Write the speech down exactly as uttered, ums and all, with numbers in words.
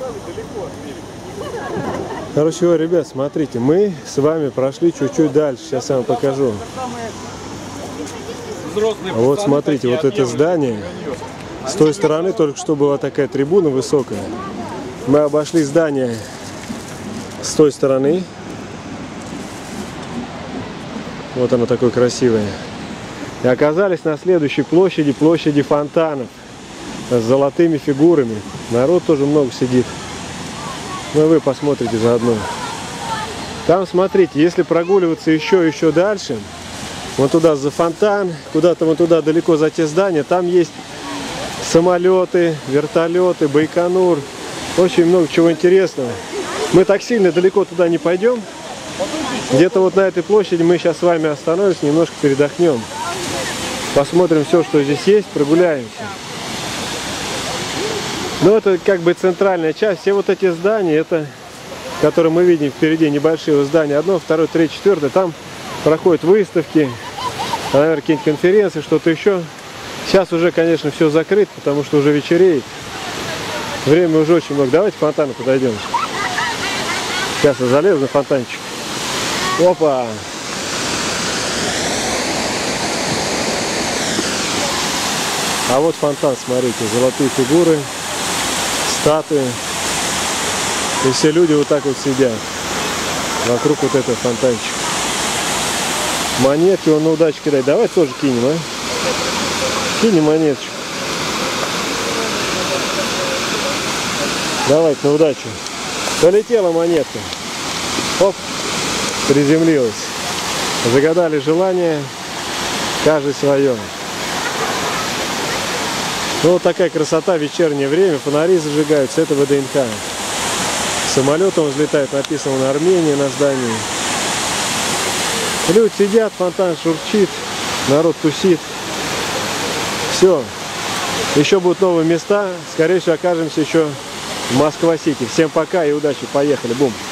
Короче, ребят, смотрите, мы с вами прошли чуть-чуть дальше. Сейчас я вам покажу. Вот смотрите, вот это здание. С той стороны только что была такая трибуна высокая. Мы обошли здание с той стороны. Вот оно такое красивое. И оказались на следующей площади, площади фонтанов. С золотыми фигурами. Народ тоже много сидит. Ну и вы посмотрите заодно. Там, смотрите, если прогуливаться еще еще дальше, вот туда за фонтан, куда-то вот туда далеко за те здания, там есть самолеты, вертолеты, Байконур. Очень много чего интересного. Мы так сильно далеко туда не пойдем. Где-то вот на этой площади мы сейчас с вами остановимся, немножко передохнем. Посмотрим все, что здесь есть, прогуляемся. Ну, это как бы центральная часть. Все вот эти здания, это, которые мы видим впереди, небольшие здания. Одно, второе, третье, четвертое. Там проходят выставки, наверное, какие-нибудь конференции, что-то еще. Сейчас уже, конечно, все закрыто, потому что уже вечереет. Время уже очень много. Давайте к фонтану подойдем. Сейчас я залезу на фонтанчик. Опа! А вот фонтан, смотрите, золотые фигуры, статуи. И все люди вот так вот сидят вокруг вот этого фонтанчика. Монетки он на удачу кидает. Давай тоже кинем, а? Кинем монеточку. Давайте на удачу. Полетела монетка. Оп, приземлилась. Загадали желание, каждый свое. Ну вот такая красота, вечернее время, фонари зажигаются, это ВДНХ. Самолетом взлетает, написано на Армении на здании. Люди сидят, фонтан шурчит, народ тусит. Все. Еще будут новые места, скорее всего окажемся еще в Москва-Сити. Всем пока и удачи, поехали, бум!